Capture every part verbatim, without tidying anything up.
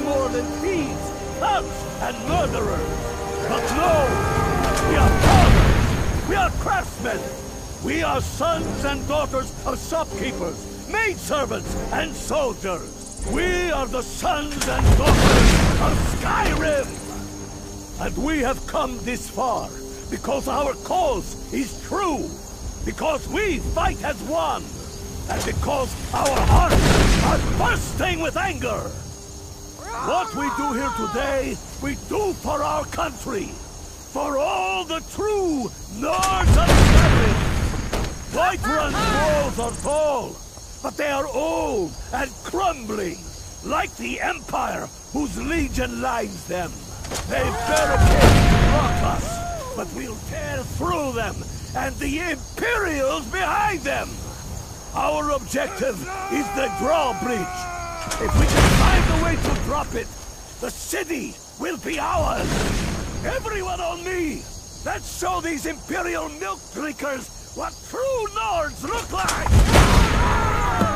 more than thieves, thugs, and murderers. But no! We are farmers! We are craftsmen! We are sons and daughters of shopkeepers, maidservants, and soldiers! We are the sons and daughters of Skyrim! And we have come this far because our cause is true! Because we fight as one! And because our hearts are bursting with anger! What we do here today, we do for our country! For all the true Nords of Skyrim! Whiterun's walls are tall, but they are old and crumbling, like the Empire whose legion lines them. They barricade block us, but we'll tear through them, and the Imperials behind them! Our objective is the drawbridge. If we can find a way to drop it, the city will be ours! Everyone on me! Let's show these Imperial milk drinkers what true Nords look like!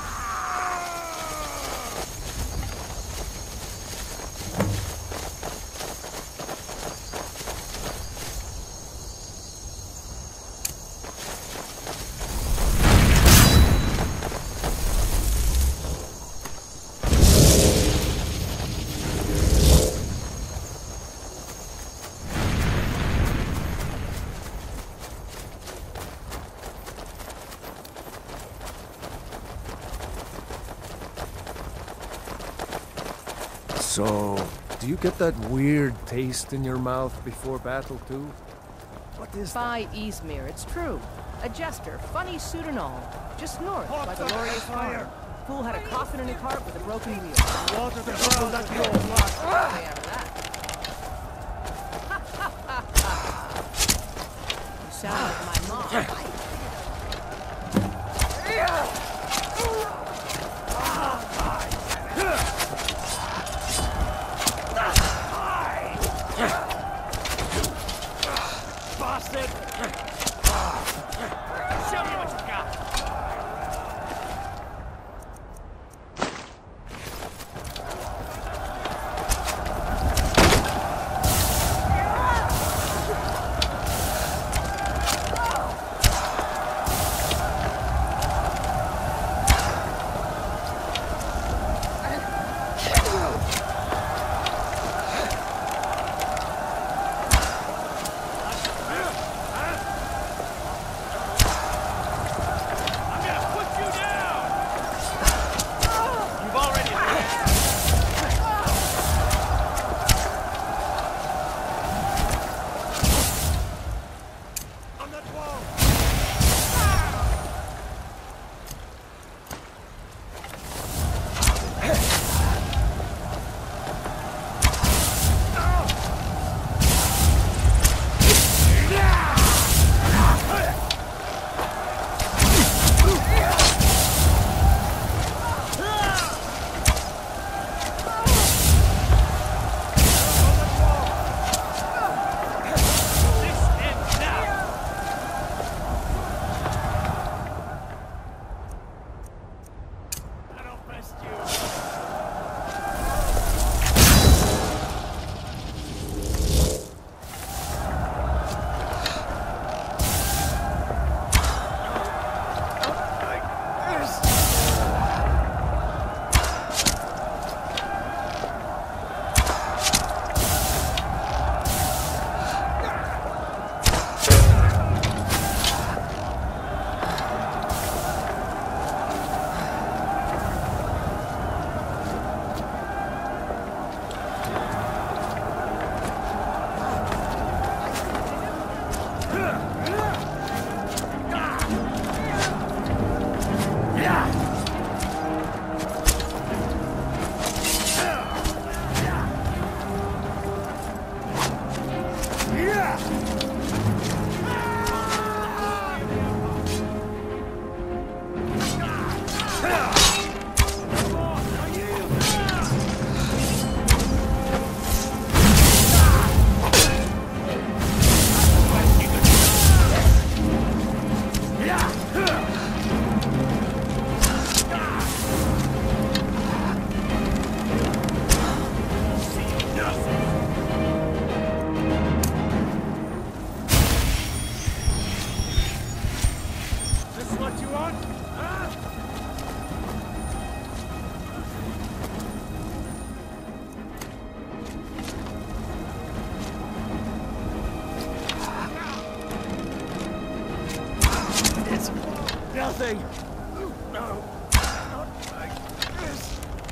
So, do you get that weird taste in your mouth before battle too? What is that? By Izmir, it's true. A jester, funny suit and all. Just north, by the glorious fire. Fool had a coffin in a cart with a broken wheel. Water the world at your blood! Way out of that. You sound like my mom. Bastard! Show me what you got! nothing! No, not like this.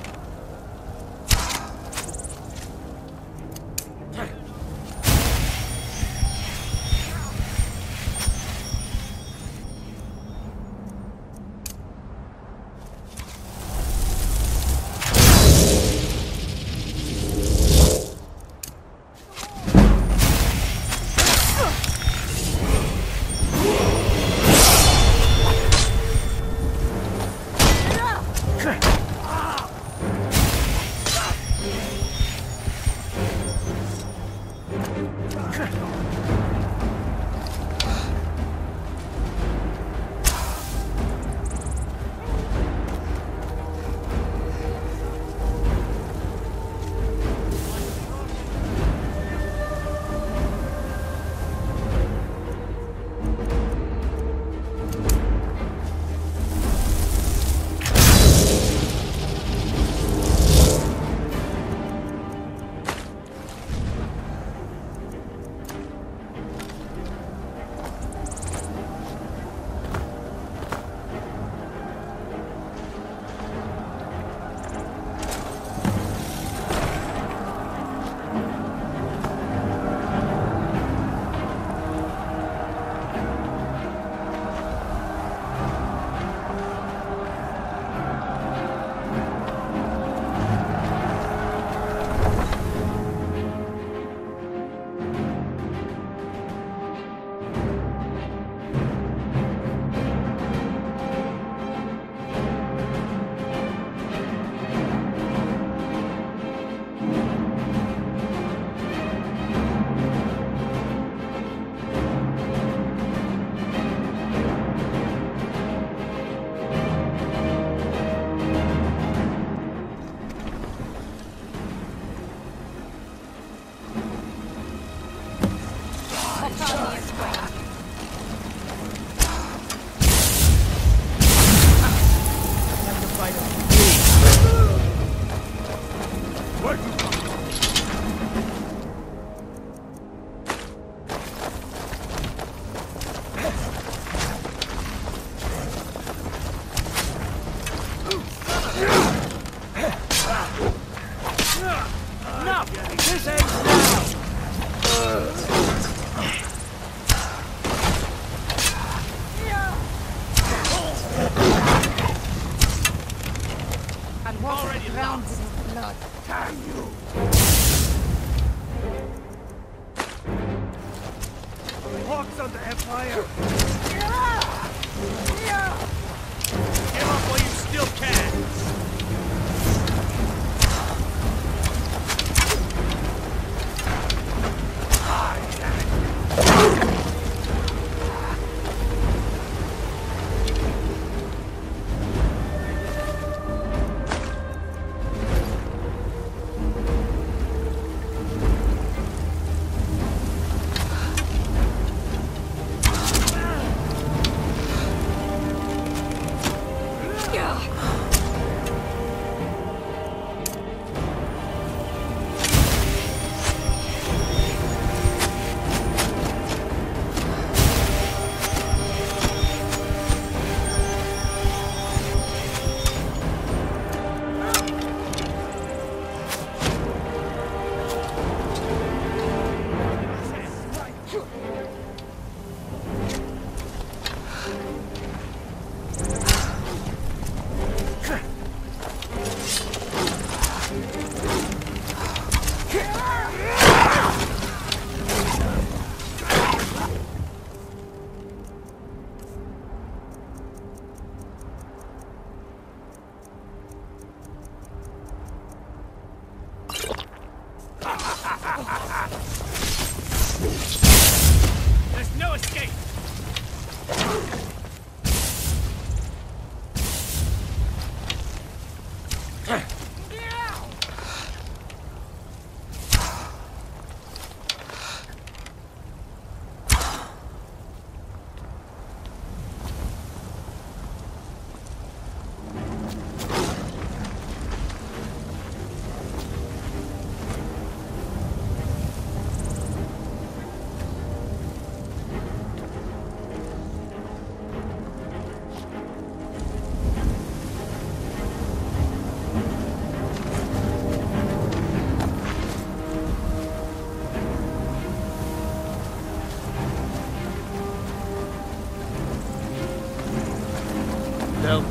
There's no escape!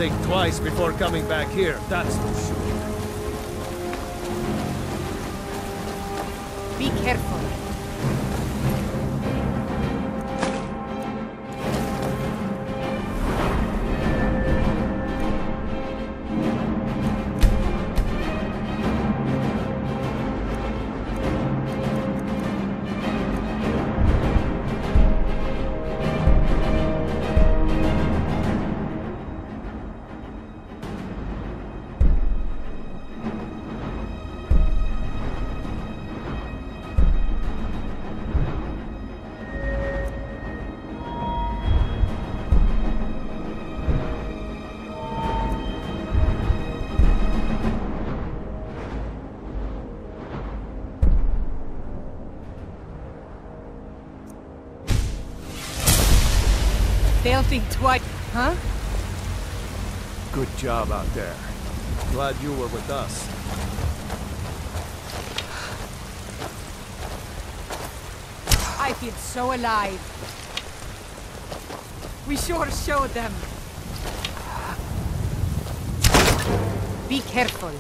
think twice before coming back here, that's for sure. Be careful. They'll think twice, huh? Good job out there. Glad you were with us. I feel so alive. We sure showed them. Be careful.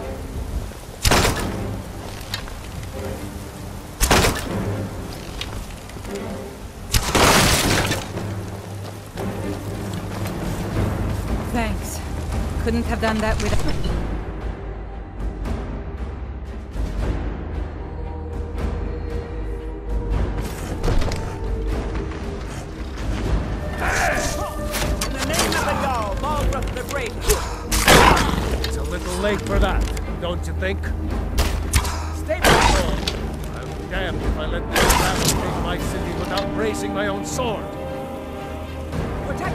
Thanks. Couldn't have done that without... In the name of the Jarl, Margaret the Great. It's a little late for that, don't you think? Stay back. I'm damned if I let this rabble take my city without raising my own sword. Protect.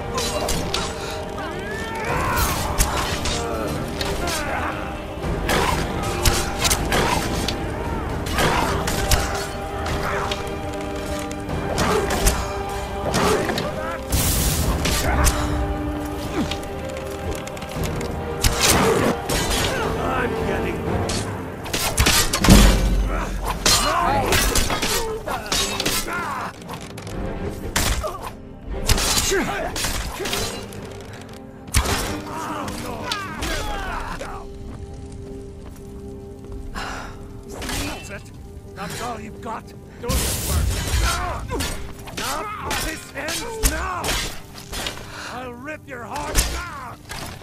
That's all you've got? Do this first. Now! Now! This ends now! I'll rip your heart out!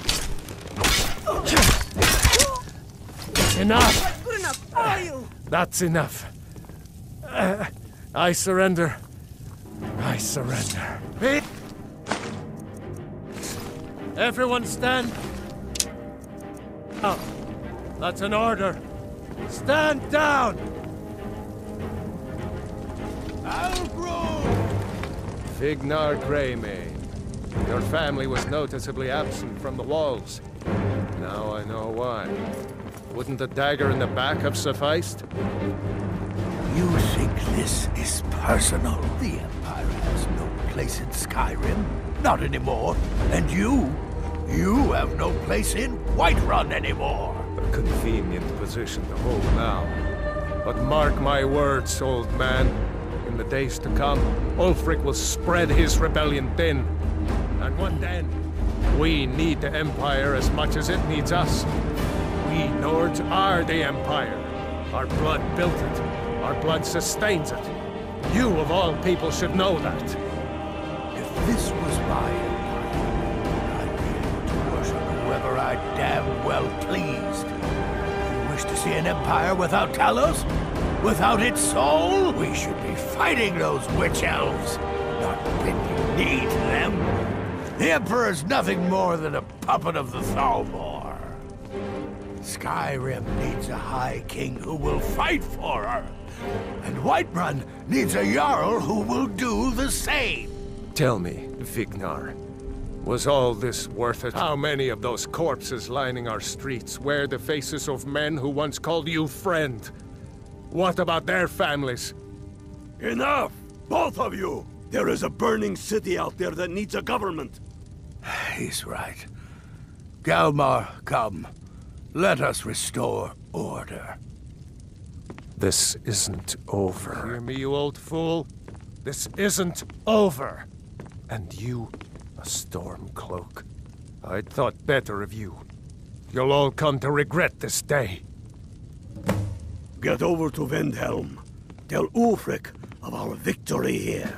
Enough! Good enough for you. That's enough. Uh, I surrender. I surrender. Hey. Everyone stand. Oh, that's an order. Stand down! Vignar Greymane. Your family was noticeably absent from the walls. Now I know why. Wouldn't the dagger in the back have sufficed? You think this is personal? The Empire has no place in Skyrim. Not anymore. And you? You have no place in Whiterun anymore. A convenient position to hold now. But mark my words, old man. In the days to come, Ulfric will spread his rebellion thin. And what then? We need the Empire as much as it needs us. We Nords are the Empire. Our blood built it. Our blood sustains it. You, of all people, should know that. If this was my Empire, I'd be able to worship whoever I damn well pleased. You wish to see an Empire without Talos? Without its soul? We should be fighting those witch elves, not bending knee to them. The Emperor's nothing more than a puppet of the Thalmor. Skyrim needs a High King who will fight for her. And Whiterun needs a Jarl who will do the same. Tell me, Vignar, was all this worth it? How many of those corpses lining our streets wear the faces of men who once called you friend? What about their families? Enough! Both of you! There is a burning city out there that needs a government. He's right. Galmar, come. Let us restore order. This isn't over. Hear me, you old fool? This isn't over. And you, a Stormcloak. I thought better of you. You'll all come to regret this day. Get over to Windhelm. Tell Ulfric of our victory here.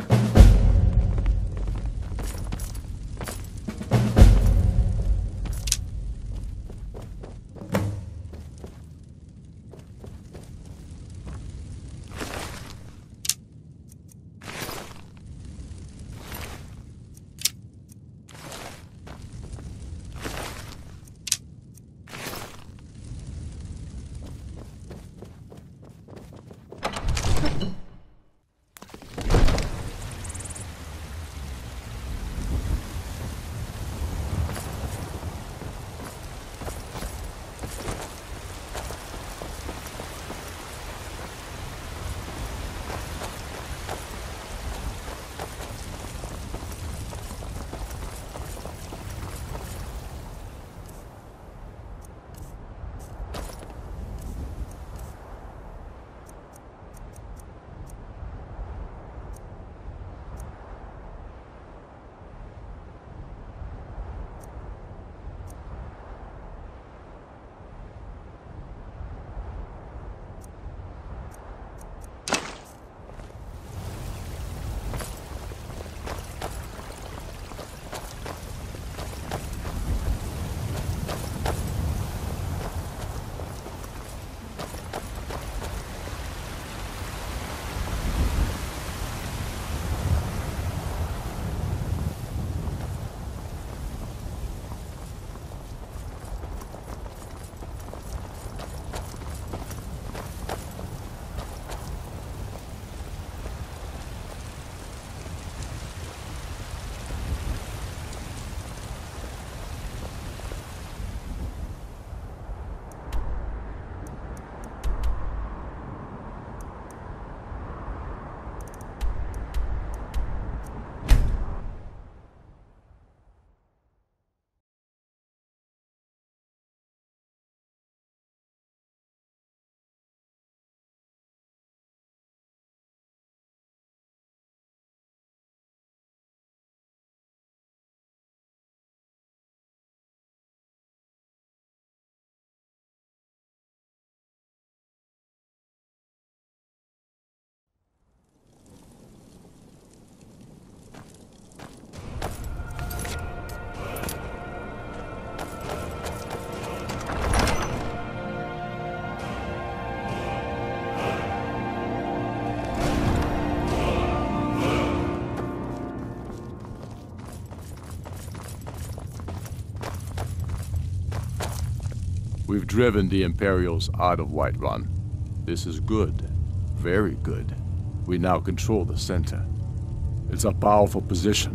We've driven the Imperials out of Whiterun. This is good. Very good. We now control the center. It's a powerful position.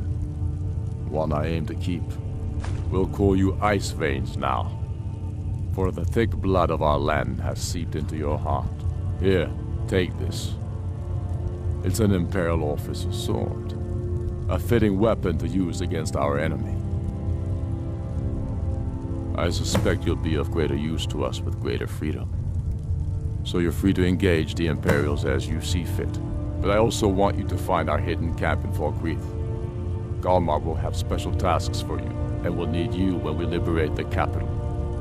One I aim to keep. We'll call you Ice Veins now. For the thick blood of our land has seeped into your heart. Here, take this. It's an Imperial officer's sword. A fitting weapon to use against our enemy. I suspect you'll be of greater use to us with greater freedom. So you're free to engage the Imperials as you see fit. But I also want you to find our hidden camp in Falkreath. Galmar will have special tasks for you, and will need you when we liberate the capital.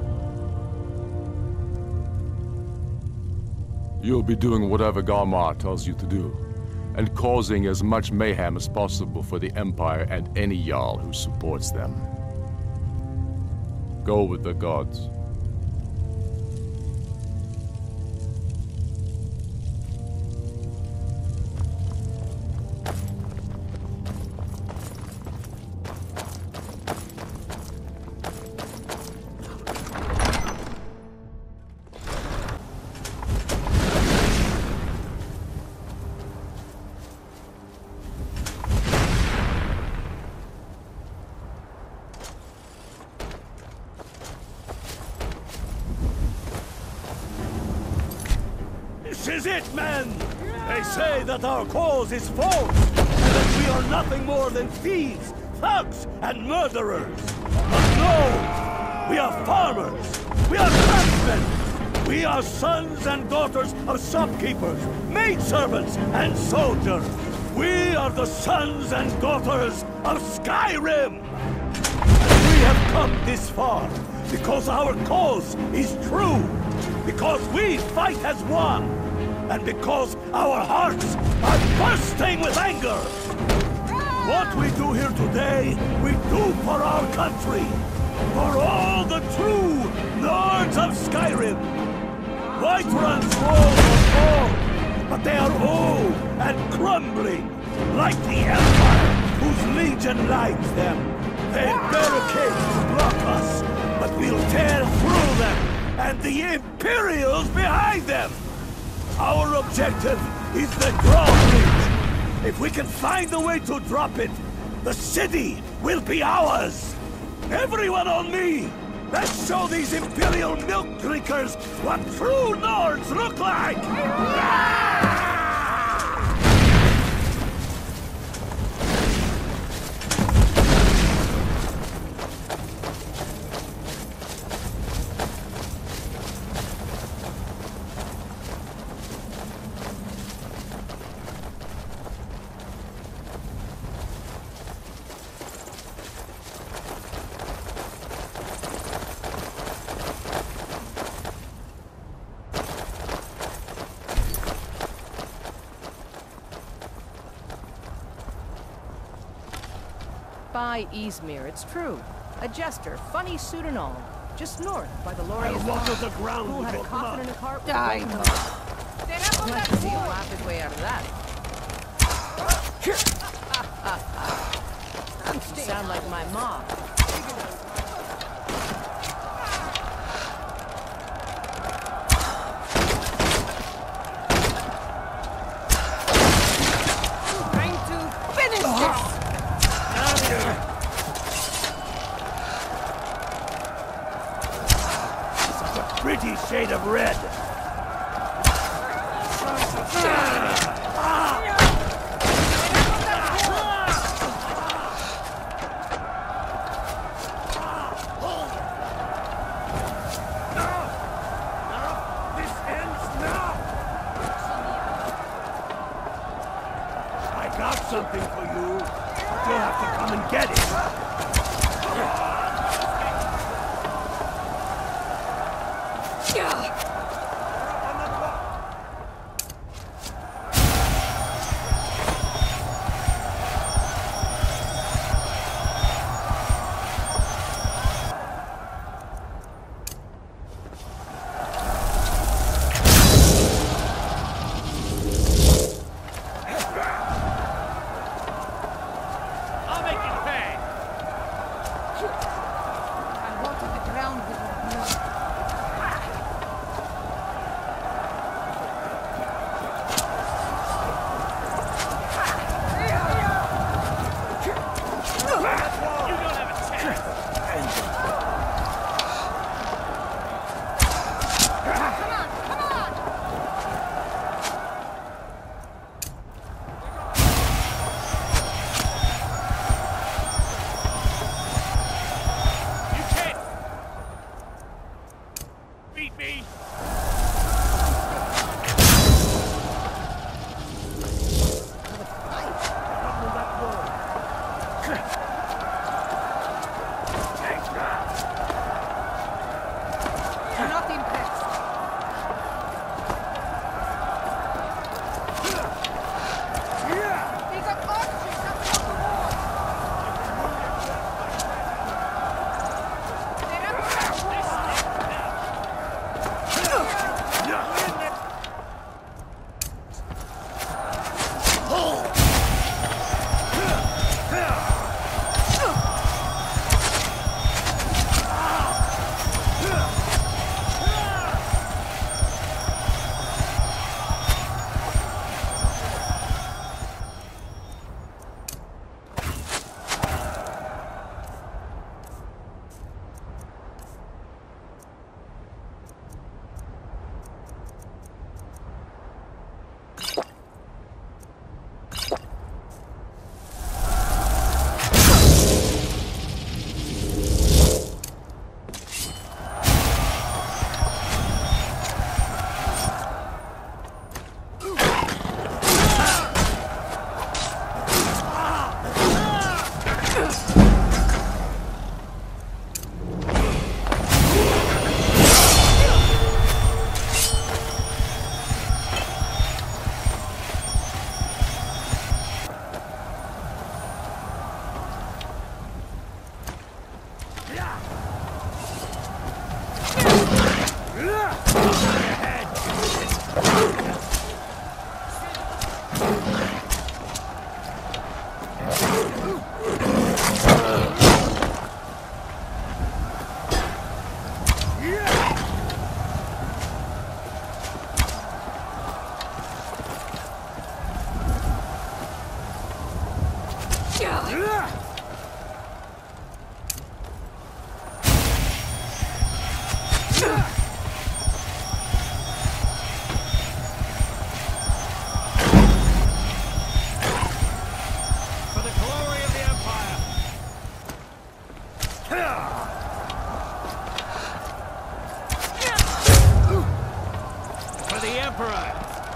You'll be doing whatever Galmar tells you to do, and causing as much mayhem as possible for the Empire and any Jarl who supports them. Go with the gods. This is it, men! They say that our cause is false, and that we are nothing more than thieves, thugs, and murderers. But no! We are farmers! We are craftsmen! We are sons and daughters of shopkeepers, maidservants, and soldiers! We are the sons and daughters of Skyrim! And we have come this far because our cause is true, because we fight as one, and because our hearts are bursting with anger. What we do here today, we do for our country, for all the true Lords of Skyrim. Whiterun's walls are tall, but they are old and crumbling, like the Empire whose legion lines them. They barricade to block us, but we'll tear through them, and the Imperials behind them. Our objective is the drawbridge. If we can find a way to drop it, the city will be ours. Everyone on me! Let's show these Imperial milk drinkers what true Nords look like! By Izmir, it's true. A jester, funny suit and all. Just north by the Loria's I'll water farm. the ground Fool with had a your coffin blood. in a cart with Die, a broken wheel. Let's see him laugh his way out of that. You sound like my mom. Trying to finish this! Such a pretty shade of red. This ends now. I got something for you. You'll have to come and get it. I'll make it pay! Emperor!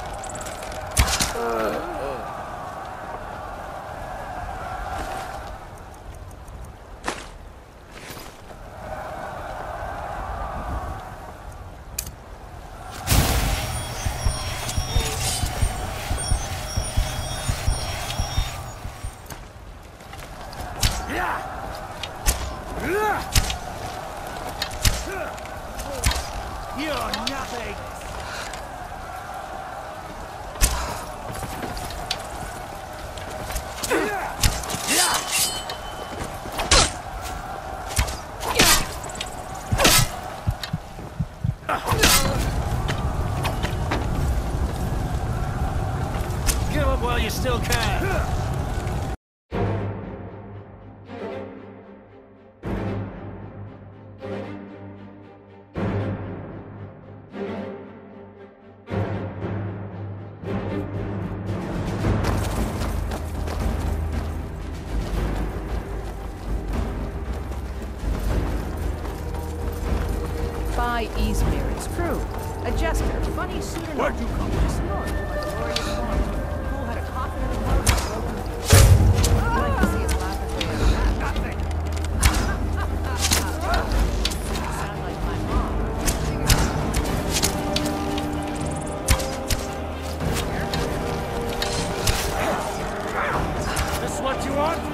You're nothing! Give up while you still can! By Eastmary's crew. A jester, funny suit and Where'd you come from? Just north by the glorious farm. Fool had a coffin in the car with a broken wheel. I'd like to see his laugh as they had nothing. Sound like my mom. This what you want?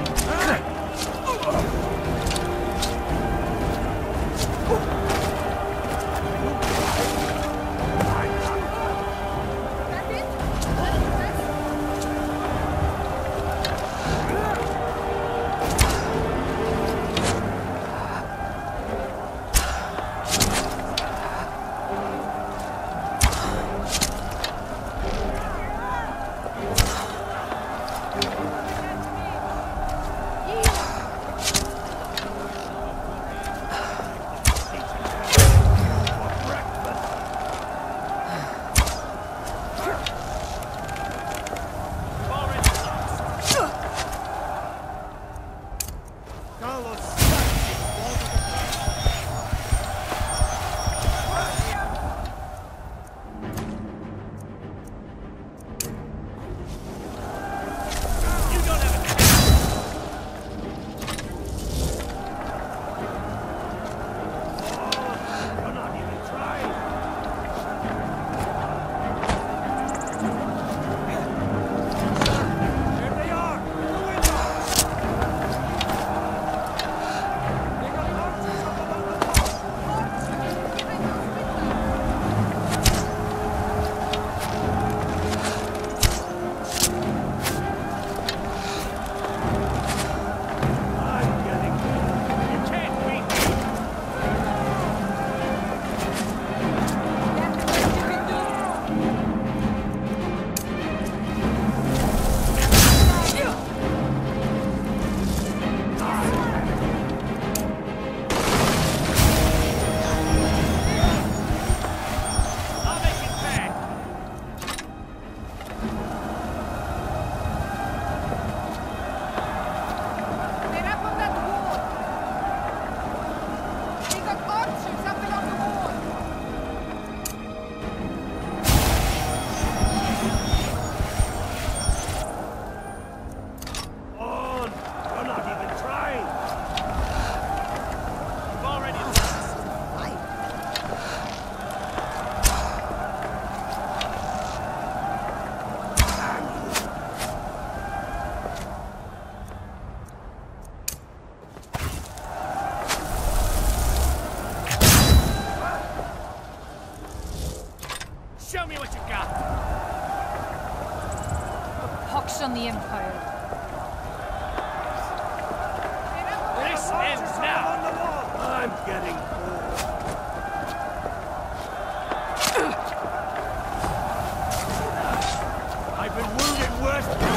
Show me what you got! Pox on the Empire. This ends now! I'm getting bored. I've been wounded worse.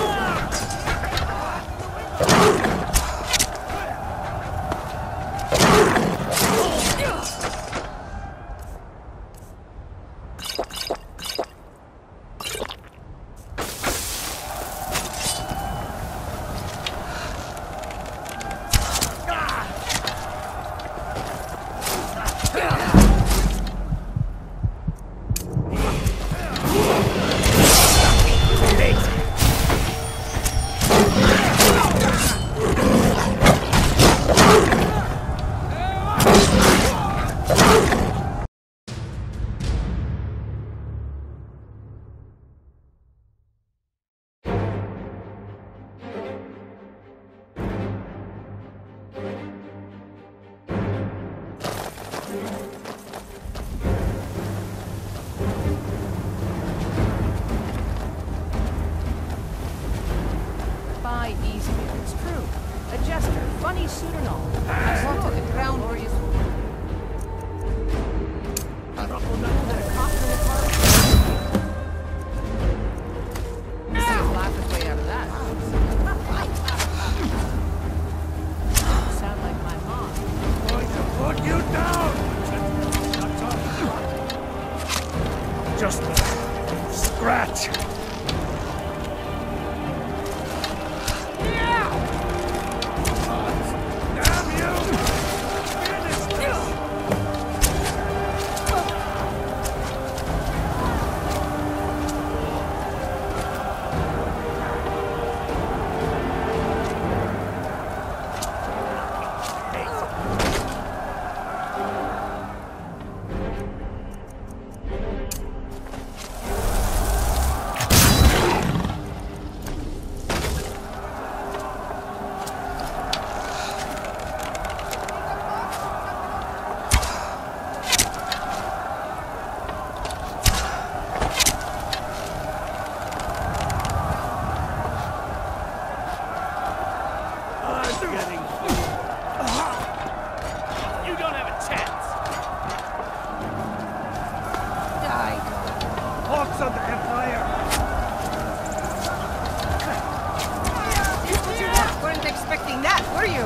funny pseudonym. I saw the ground where you... Had a coffin in the car. He's gonna laugh his way out of that. Sound like my mom. Going to put you down! Just a scratch. Damn you! Finish this! Hawks of the Empire! Weren't expecting that, were you?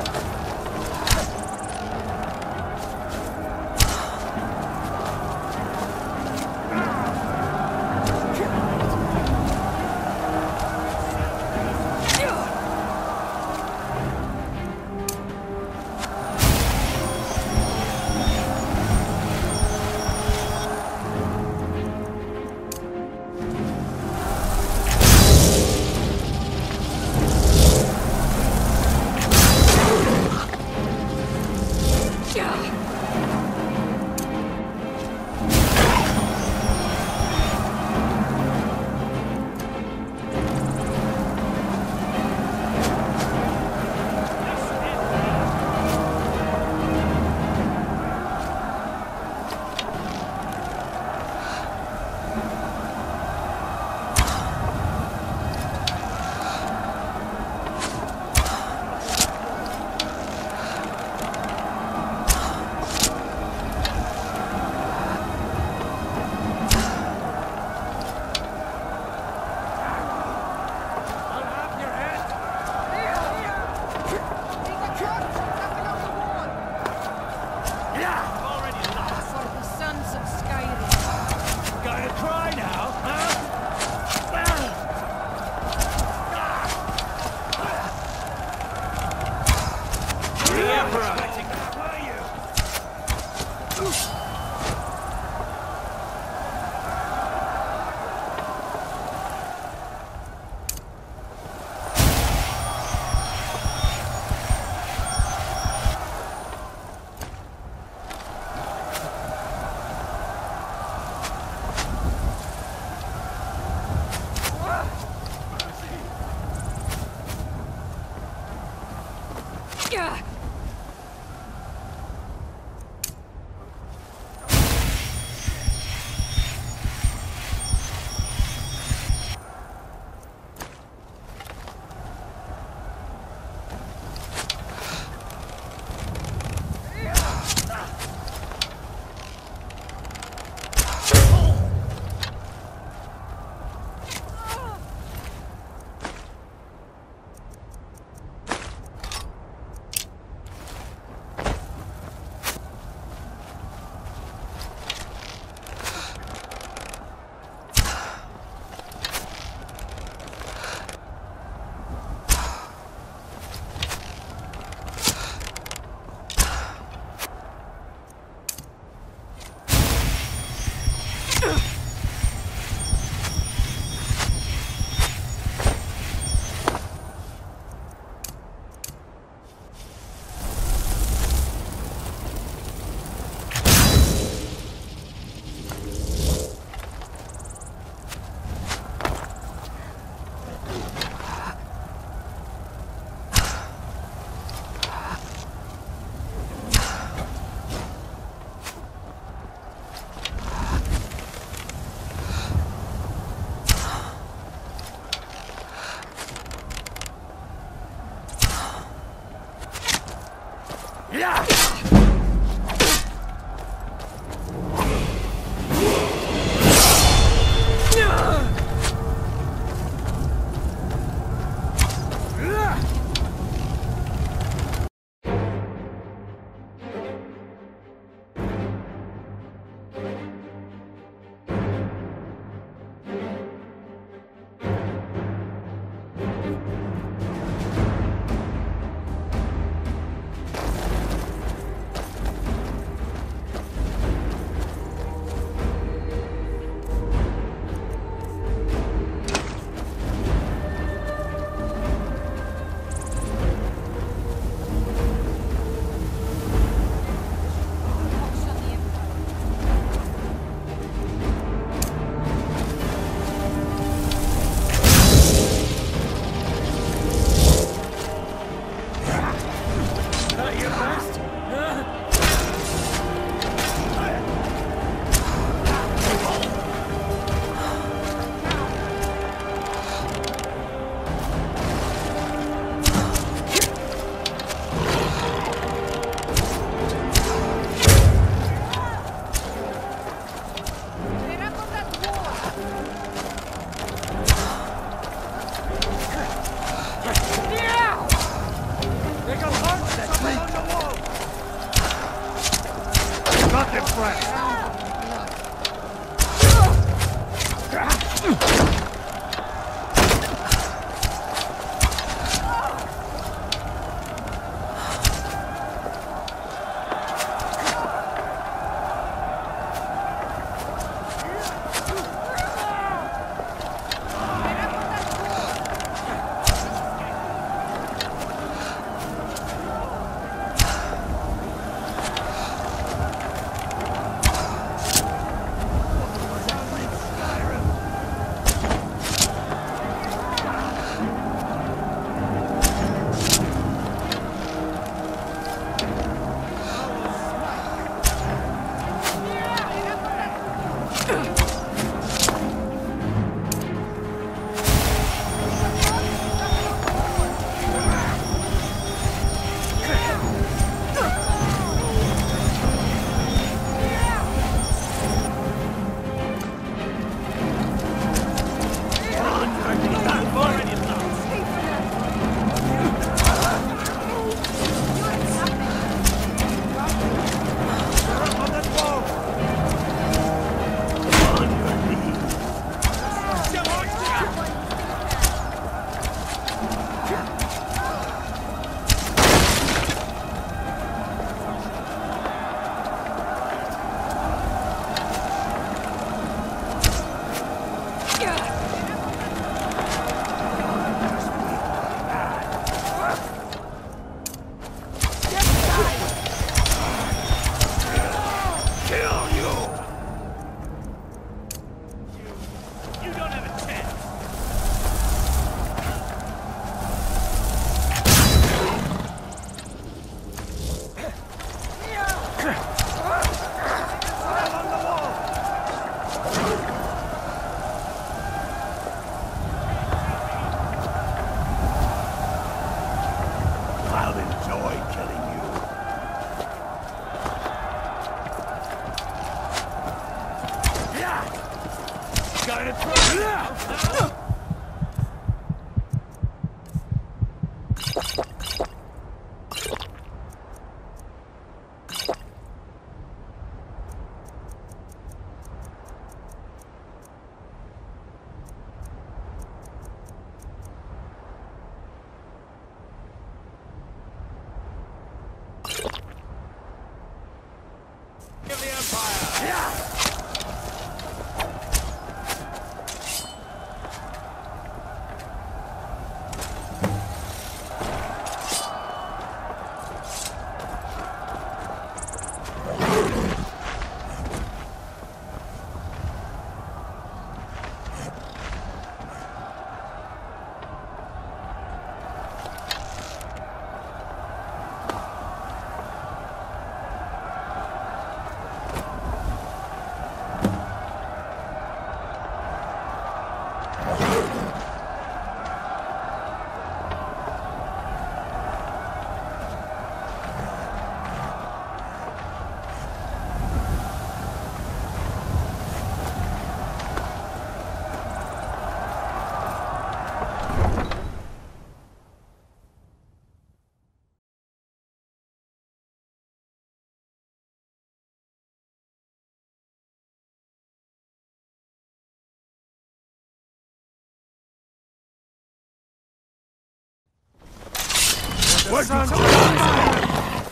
the sons of Skyrim!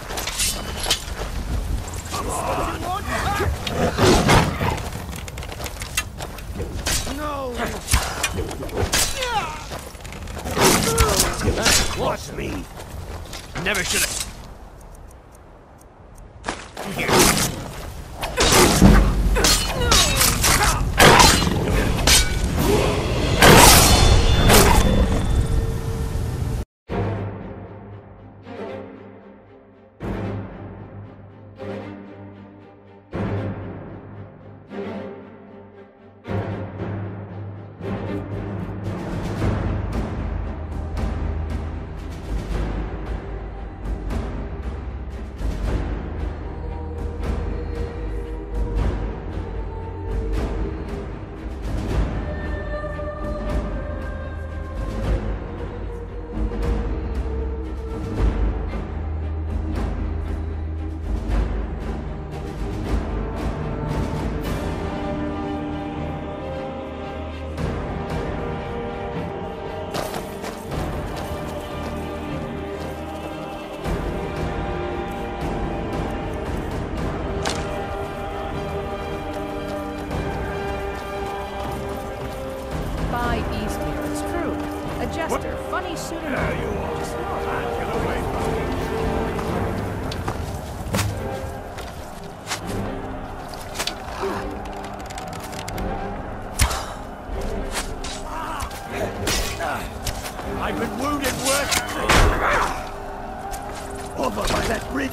Watch me! Never should have. Here. Jester, funny pseudonym. There you are. Just Can't get away from me. I've been wounded worse. Over by that bridge.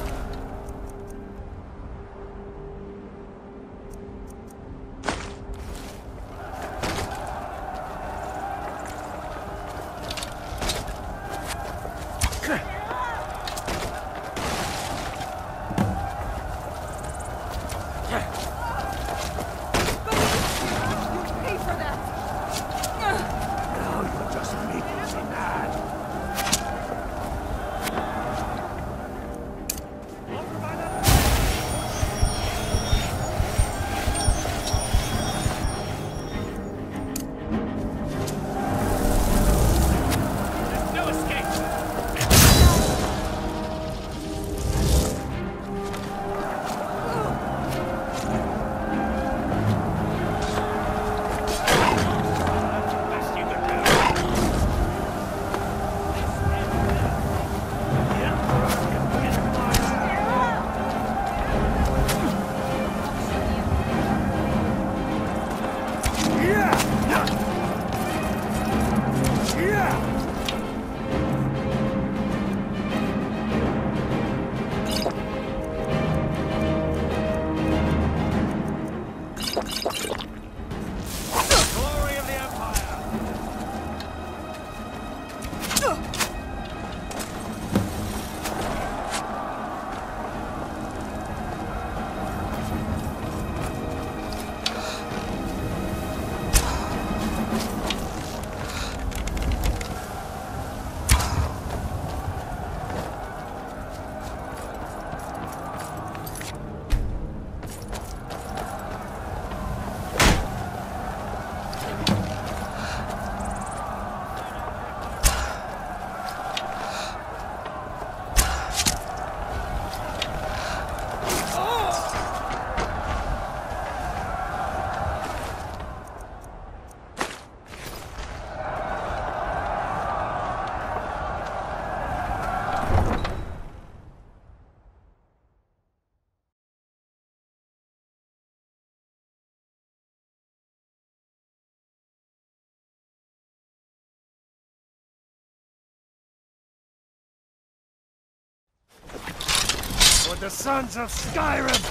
For the sons of Skyrim!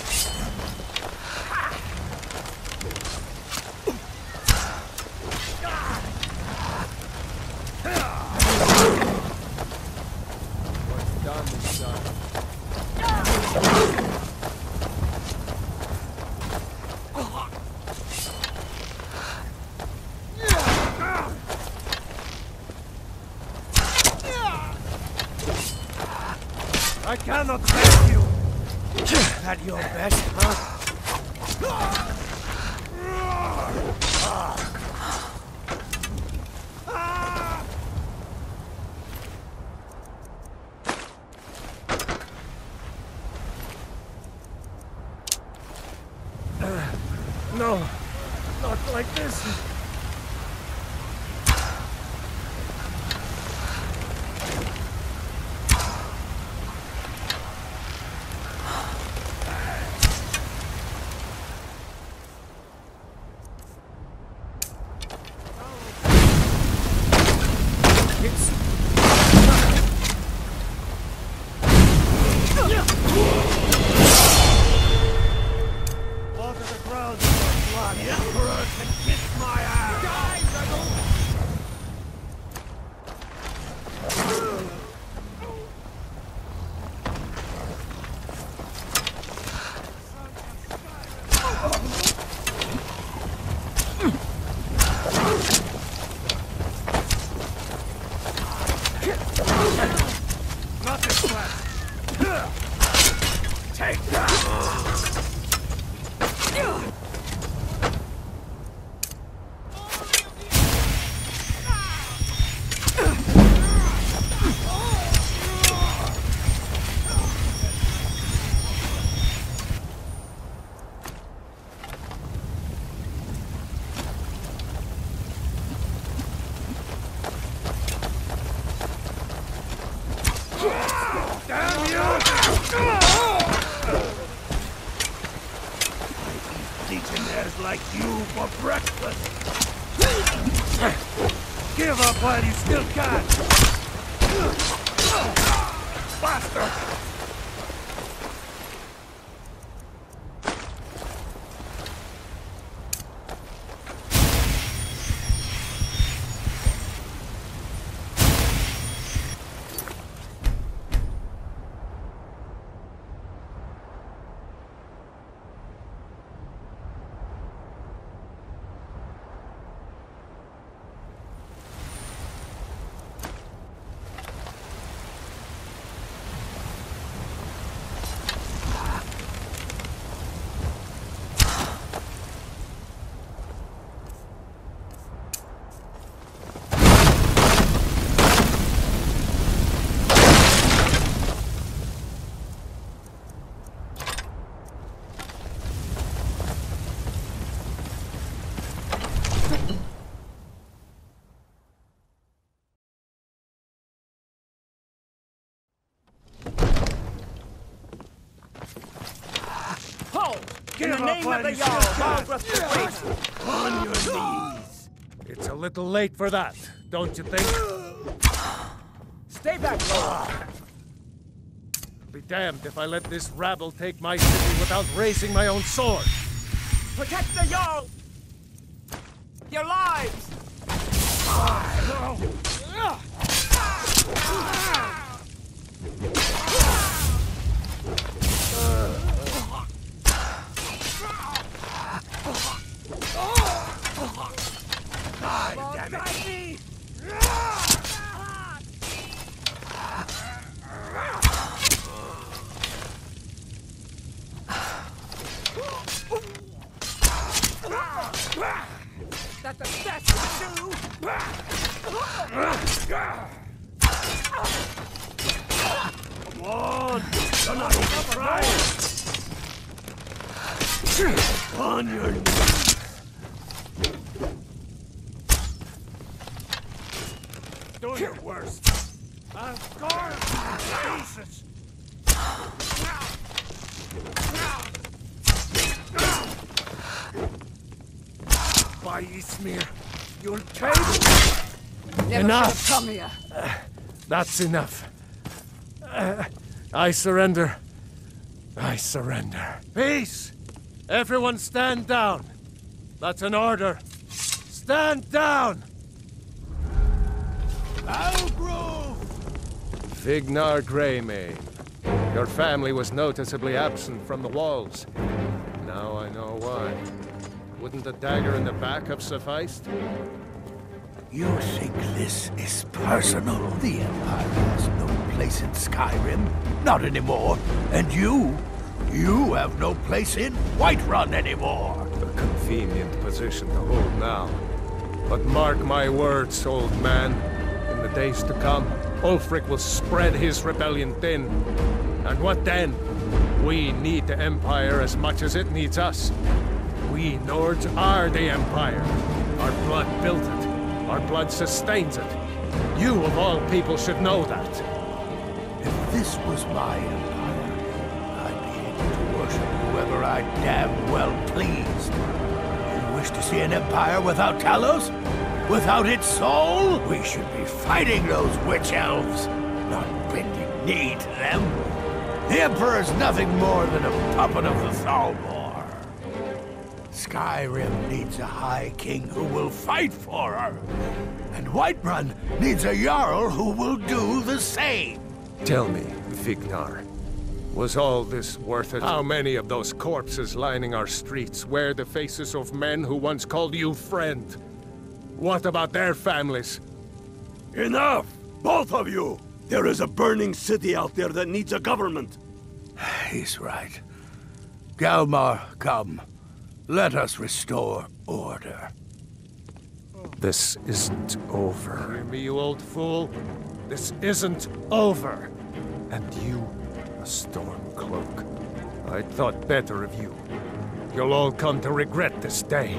What's done is done. I cannot thank you! At your best, huh? Legionnaires like you for breakfast! Give up while you still can! Faster! In the name of the Jarl, Balgraf the Great! On your knees! It's a little late for that, don't you think? Stay back, Lord! Be damned if I let this rabble take my city without raising my own sword! Protect the Jarl! Your lives! That's the best to do! Come on! You're not trying! On your knees! Do your worst! I'll scar Jesus! By Ismir, you'll take. Enough! Come here! Uh, that's enough. Uh, I surrender. I surrender. Peace! Everyone stand down. That's an order. Stand down! Algrove! Vignar Greymane. Your family was noticeably absent from the walls. Now I know why. Wouldn't a dagger in the back have sufficed? You think this is personal? The Empire has no place in Skyrim. Not anymore. And you? You have no place in Whiterun anymore. A convenient position to hold now. But mark my words, old man. In the days to come, Ulfric will spread his rebellion thin. And what then? We need the Empire as much as it needs us. We Nords are the Empire. Our blood built it. Our blood sustains it. You, of all people, should know that. If this was my empire, I'd be able to worship whoever I damn well pleased. You wish to see an empire without Talos? Without its soul? We should be fighting those witch elves, not bending knee to them. The Emperor's nothing more than a puppet of the Thalmor. Skyrim needs a High King who will fight for her. And Whiterun needs a Jarl who will do the same. Tell me, Vignar, was all this worth it? How many of those corpses lining our streets wear the faces of men who once called you friend? What about their families? Enough! Both of you! There is a burning city out there that needs a government. He's right. Galmar, come. Let us restore order. This isn't over. Hear me, you old fool? This isn't over. And you, a Stormcloak. I thought better of you. You'll all come to regret this day.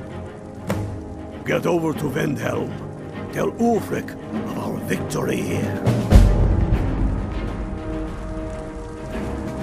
Get over to Windhelm. Tell Ulfric of our victory here.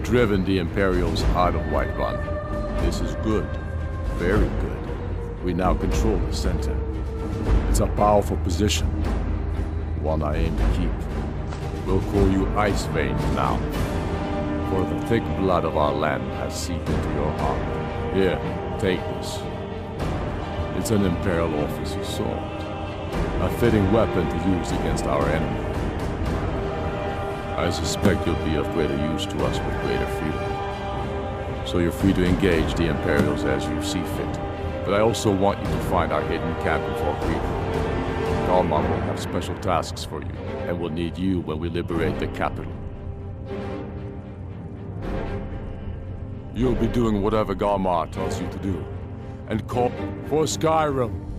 driven the Imperials out of Whiterun. This is good. Very good. We now control the center. It's a powerful position. One I aim to keep. We'll call you Ice Veins now. For the thick blood of our land has seeped into your heart. Here, take this. It's an Imperial officer's sword. A fitting weapon to use against our enemy. I suspect you'll be of greater use to us with greater freedom. So you're free to engage the Imperials as you see fit. But I also want you to find our hidden camp in Whiterun. Galman will have special tasks for you, and will need you when we liberate the capital. You'll be doing whatever Galmar tells you to do. And call for Skyrim.